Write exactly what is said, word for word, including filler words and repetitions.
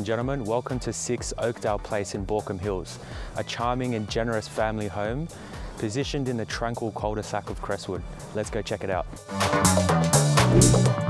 and gentlemen, welcome to six Oakdale Place in Baulkham Hills, a charming and generous family home positioned in the tranquil cul-de-sac of Crestwood. Let's go check it out.